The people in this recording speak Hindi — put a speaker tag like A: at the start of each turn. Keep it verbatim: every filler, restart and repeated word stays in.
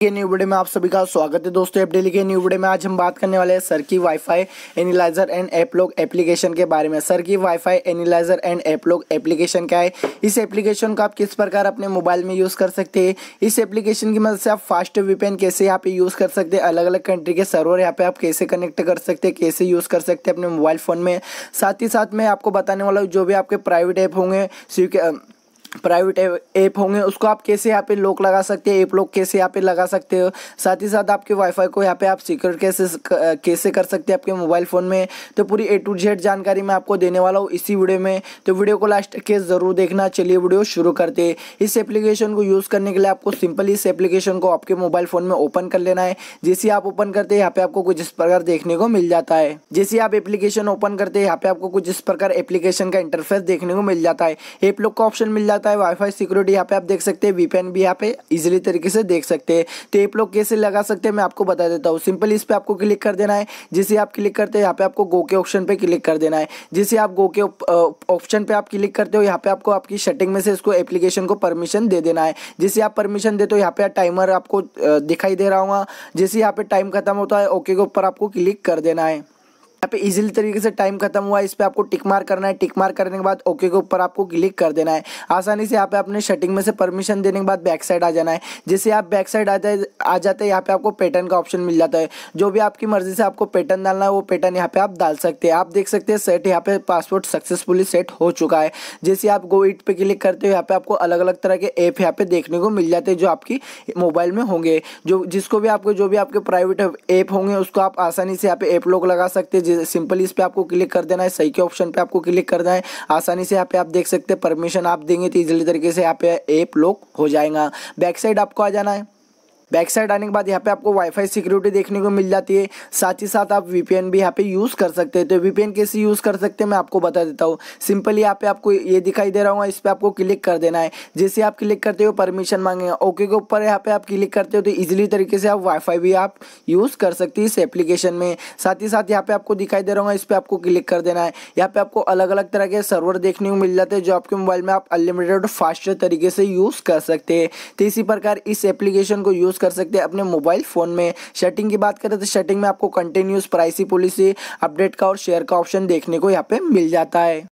A: ये न्यू वीडियो में आप सभी का स्वागत है दोस्तों। ऐप डेली के न्यू वीडियो में आज हम बात करने वाले हैं सर्की wifi analyzer and applog application के बारे में। सर्की wifi analyzer and applog application क्या है, इस एप्लीकेशन को आप किस प्रकार अपने मोबाइल में यूज़ कर सकते हैं, इस एप्लीकेशन की मदद से आप फास्ट वीपीएन कैसे यहाँ पे यूज़ कर सकते हैं, अलग अलग कंट्री के सर्वर यहाँ पे आप कैसे कनेक्ट कर सकते हैं, कैसे यूज़ कर सकते हैं अपने मोबाइल फ़ोन में। साथ ही साथ मैं आपको बताने वाला हूँ जो भी आपके प्राइवेट ऐप होंगे, प्राइवेट ऐप होंगे उसको आप कैसे यहाँ पे लॉक लगा सकते हैं, ऐप लॉक कैसे यहाँ पे लगा सकते हो। साथ ही साथ आपके वाईफाई को यहाँ पे आप सिक्योर कैसे कैसे कर सकते हैं आपके मोबाइल फ़ोन में। तो पूरी ए टू जेड जानकारी मैं आपको देने वाला हूँ इसी वीडियो में, तो वीडियो को लास्ट के ज़रूर देखना। चलिए वीडियो शुरू करते हैं। इस एप्लीकेशन को यूज़ करने के लिए आपको सिंपल इस एप्लीकेशन को आपके मोबाइल फ़ोन में ओपन कर लेना है। जैसे आप ओपन करते हैं यहाँ पे आपको कुछ इस प्रकार देखने को मिल जाता है। जैसे आप एप्लीकेशन ओपन करते हैं यहाँ पे आपको कुछ इस प्रकार एप्लीकेशन का इंटरफेस देखने को मिल जाता है। ऐप लॉक का ऑप्शन मिल जाता है, वाईफाई सिक्योरिटी यहाँ पे आप देख सकते हैं, वीपीएन भी यहाँ पे इजीली तरीके से देख सकते हैं। तो ऐप लॉक कैसे लगा सकते हैं मैं आपको बता देता हूँ। सिंपल इस पे आपको क्लिक कर देना है। जिसे आप क्लिक करते हैं यहाँ पे आपको गो के ऑप्शन पे क्लिक कर देना है। जिसे आप गो के ऑप्शन पे आप क्लिक करते हो यहाँ पे आपको आपकी सेटिंग में से इसको एप्लीकेशन को परमिशन दे देना है। जिसे आप परमिशन देते हो यहाँ पे टाइमर आपको दिखाई दे रहा होगा। जैसे यहाँ पे टाइम खत्म होता है ओके के ऊपर आपको क्लिक कर देना है। यहाँ पे इजीली तरीके से टाइम खत्म हुआ है, इस पे आपको टिक मार करना है। टिक मार करने के बाद ओके के ऊपर आपको क्लिक कर देना है। आसानी से यहाँ पे अपने सेटिंग में से परमिशन देने के बाद बैक साइड आ जाना है। जैसे आप बैक साइड आ जाए आ जाते हैं यहाँ पे आपको पैटर्न का ऑप्शन मिल जाता है। जो भी आपकी मर्जी से आपको पैटर्न डालना है वो पैटर्न यहाँ पे आप डाल सकते हैं। आप देख सकते हैं सेट यहाँ पे पासवर्ड सक्सेसफुली सेट हो चुका है। जैसे आप गो इट पे क्लिक करते हो यहाँ पे आपको अलग अलग तरह के ऐप यहाँ पे देखने को मिल जाते हैं जो आपकी मोबाइल में होंगे। जो जिसको भी आपको जो भी आपके प्राइवेट ऐप होंगे उसको आप आसानी से यहाँ पे ऐप लॉक लगा सकते हैं। सिंपल इस पे आपको क्लिक कर देना है, सही के ऑप्शन पे आपको क्लिक करना है। आसानी से यहाँ पे आप देख सकते हैं परमिशन आप देंगे तो इजीली तरीके से यहाँ पे ऐप लॉक हो जाएगा। बैक साइड आपको आ जाना है। बैक साइड आने के बाद यहाँ पे आपको वाईफाई सिक्योरिटी देखने को मिल जाती है। साथ ही साथ आप वीपीएन भी यहाँ पे यूज़ कर सकते हैं। तो वीपीएन कैसे यूज़ कर सकते हैं मैं आपको बता देता हूँ। सिंपली यहाँ पे आपको ये दिखाई दे रहा होगा, इस पर आपको क्लिक कर देना है। जैसे आप क्लिक करते हो परमिशन मांगेगा, ओके के ऊपर यहाँ पे आप क्लिक करते हो तो ईजिली तरीके से आप वाईफाई भी आप यूज़ कर सकते हैं इस एप्लीकेशन में। साथ ही साथ यहाँ पे आपको दिखाई दे रहा होगा, इस पर आपको क्लिक कर देना है। यहाँ पे आपको अलग अलग तरह के सर्वर देखने को मिल जाते हैं जो आपके मोबाइल में आप अनलिमिटेड और फास्ट तरीके से यूज़ कर सकते हैं। तो इसी प्रकार इस एप्लीकेशन को यूज़ कर सकते हैं अपने मोबाइल फ़ोन में। सेटिंग की बात करें तो सेटिंग में आपको कंटिन्यूस प्राइवेसी पॉलिसी अपडेट का और शेयर का ऑप्शन देखने को यहाँ पे मिल जाता है।